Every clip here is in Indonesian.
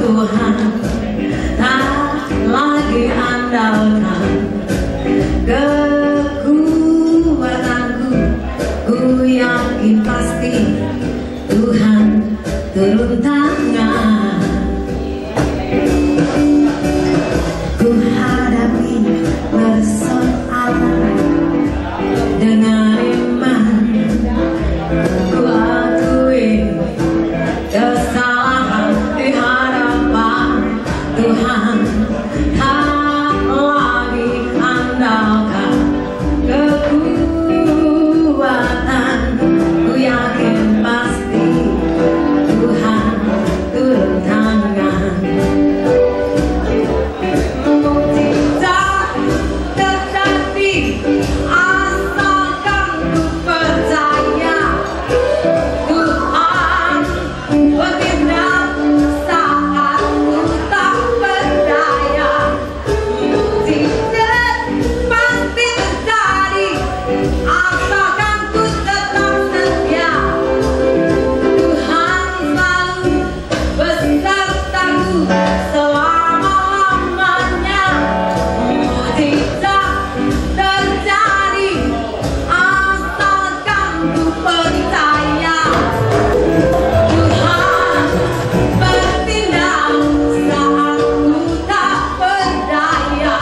Tuhan tak lagi andalkan kekuatanku. Ku yakin pasti Tuhan turun tangan. Ku hadapi persoalan dengan iman. Ku akui kesalahan di hadapan Tuhan. Tak lagi andalkan kekuatan. Ku yakin pasti Tuhan turun tangan. Mukjizat terjadi asalkan ku percaya. Tuhan bertindak saat ku tak berdaya. Mukjizat pasti terjadi asalkan ku tetap setia. Tuhan selalu besertaku selama-lamanya. Mukjizat terjadi asalkan ku percaya. Tuhan bertindak saat ku tak berdaya.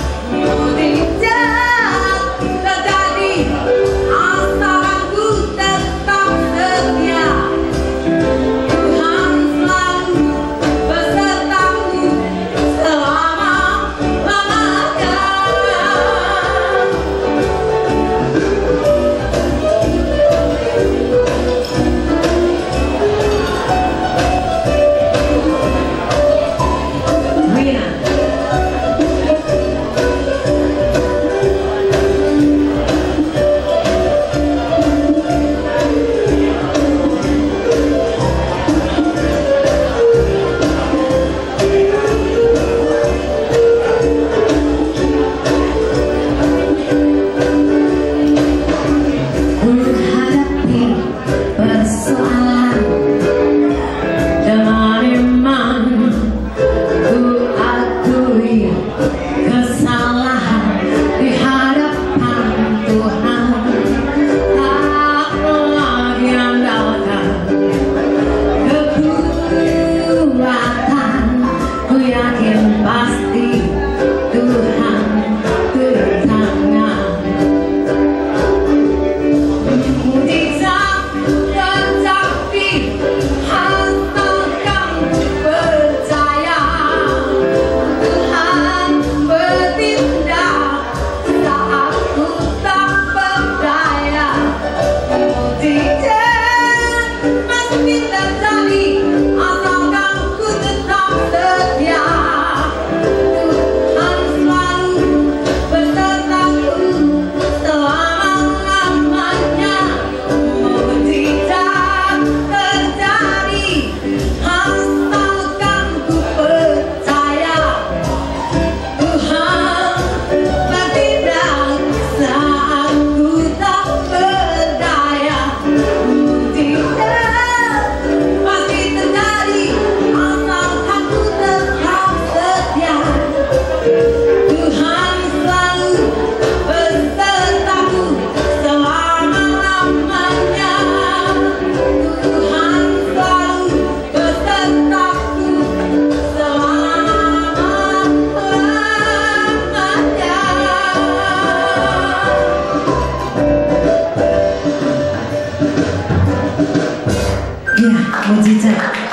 Mukjizat terjadi asalkan ku tetap setia. Tuhan selalu besertaku selama-lamanya. Wina. Ku hadapi persoalan dengan iman. Ku akui kesalahan di hadapan Tuhan. Tak lagi andalkan kekuatan. Ku yakin pasti Tuhan turun tangan. Mukjizat terjadi asalkan ku percaya. Tuhan bertindak saat ku tak berdaya. Mukjizat pasti terjadi asalkan ku tetap setia. Tuhan selalu besertaku selama-lamanya. Mukjizat terjadi asalkan ku percaya. Tuhan bertindak saat ku tak berdaya. Mukjizat pasti terjadi asalkan ku tetap setia. Tuhan selalu besertaku selama-lamanya. Tuhan selalu besertaku selama-lamanya. Ya, mukjizat.